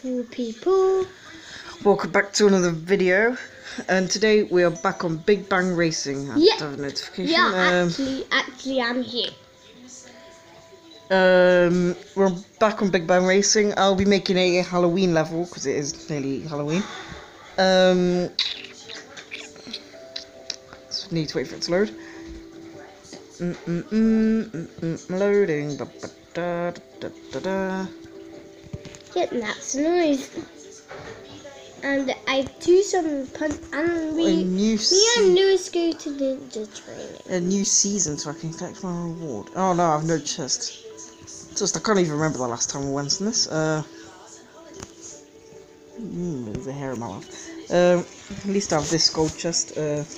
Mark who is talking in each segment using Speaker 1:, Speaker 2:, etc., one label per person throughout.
Speaker 1: beautiful people.
Speaker 2: Welcome back to another video, and today we are back on Big Bang Racing. I have to have a notification.
Speaker 1: Actually, I'm here.
Speaker 2: We're back on Big Bang Racing. I'll be making a Halloween level because it is nearly Halloween. Just need to wait for it to load. Loading.
Speaker 1: Yeah, that's the noise. And I do some puns, and me and Lewis go to ninja training.
Speaker 2: A new season so I can collect my reward. Oh no, I've no chest. I can't even remember the last time we went on this. There's a hair in my mouth. At least I have this gold chest.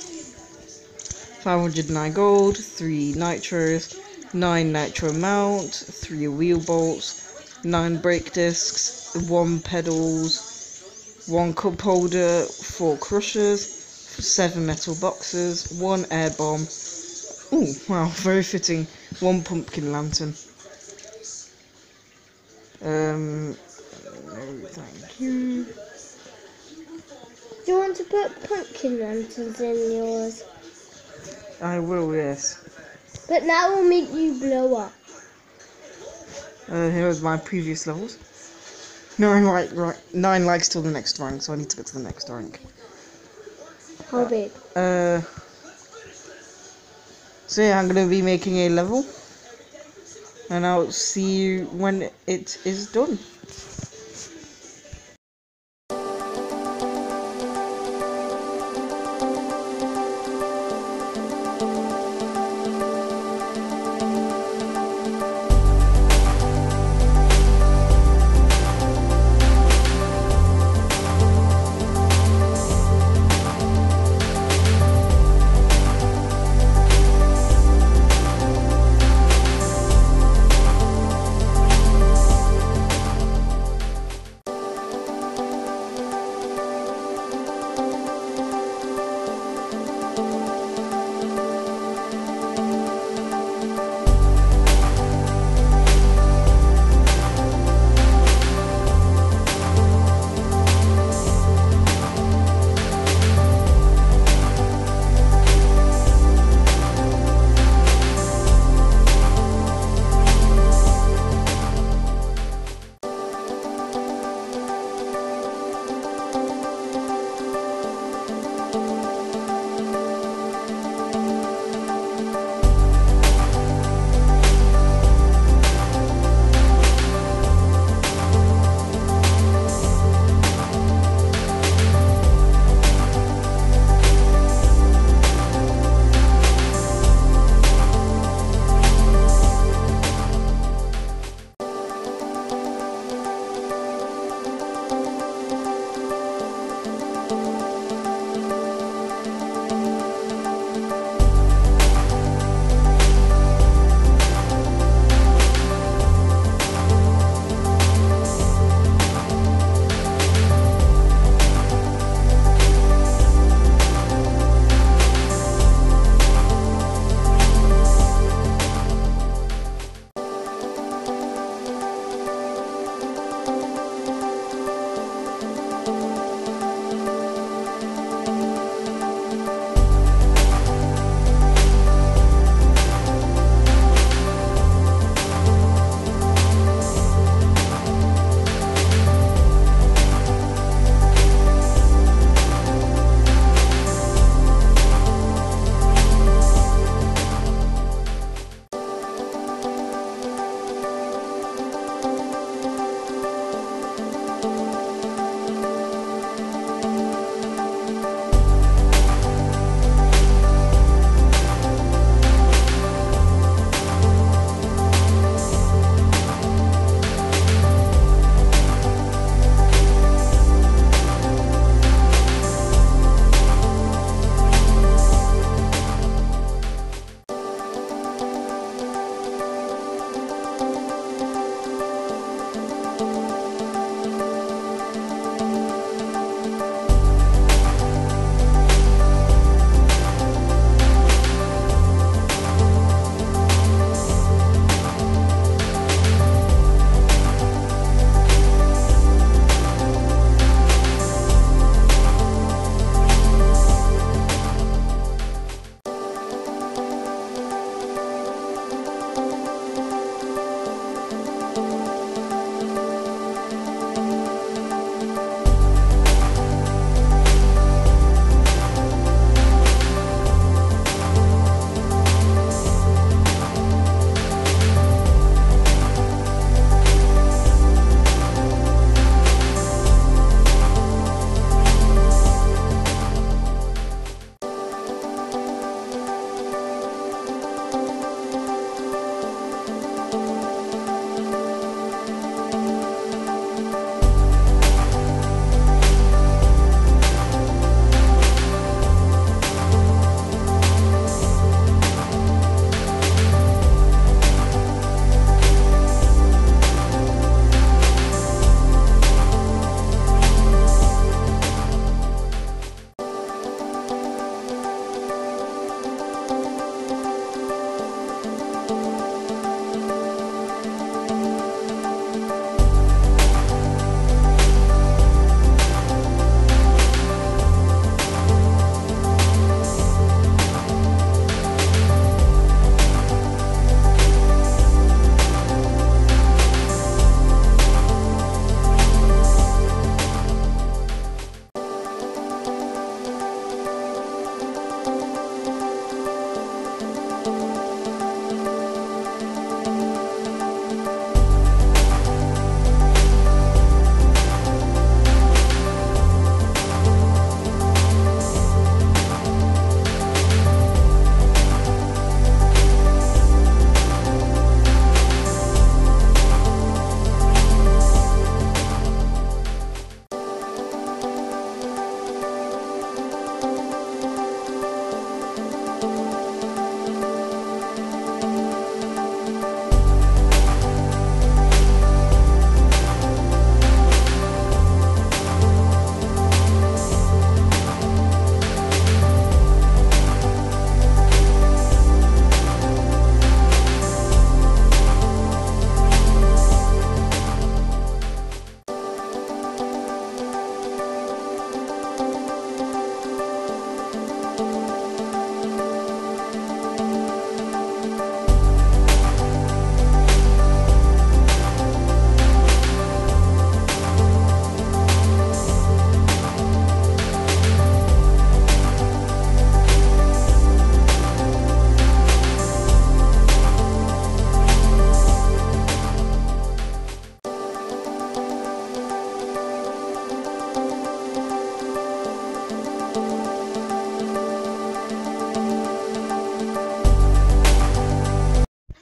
Speaker 2: 509 gold, 3 nitros, 9 nitro mount, 3 wheel bolts, 9 brake discs, 1 pedals, 1 cup holder, 4 crushers, 7 metal boxes, 1 air bomb. Oh wow, very fitting. 1 pumpkin lantern. No, thank you.
Speaker 1: Do you want to put pumpkin lanterns in yours?
Speaker 2: I will, yes.
Speaker 1: But that will make you blow up.
Speaker 2: Here's my previous levels. 9 likes till the next rank, so I need to get to the next rank.
Speaker 1: How big?
Speaker 2: So yeah, I'm going to be making a level, and I'll see you when it is done.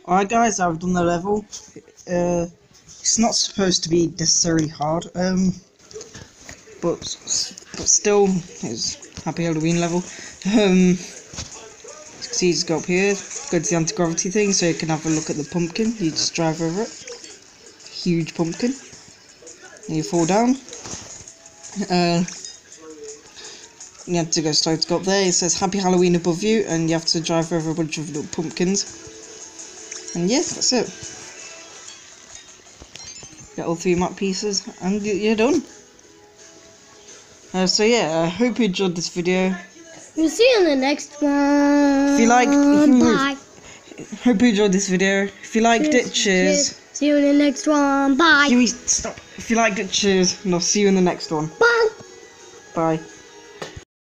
Speaker 2: Alright guys, I've done the level. It's not supposed to be necessarily hard, but still, it's Happy Halloween level. See, just go up here, go to the anti-gravity thing so you can have a look at the pumpkin. You just drive over it. Huge pumpkin. And you fall down. You have to go slow to go up there. It says Happy Halloween above you, and you have to drive over a bunch of little pumpkins. And yes, that's it. Get all 3 map pieces, and you're done. So yeah, I hope you enjoyed this video.
Speaker 1: We'll see you in the next one.
Speaker 2: If you like,
Speaker 1: bye.
Speaker 2: Hope you enjoyed this video. If you liked it, cheers.
Speaker 1: See you in the next one. Bye.
Speaker 2: Stop. If you liked it, cheers, and I'll see you in the next one.
Speaker 1: Bye.
Speaker 2: Bye.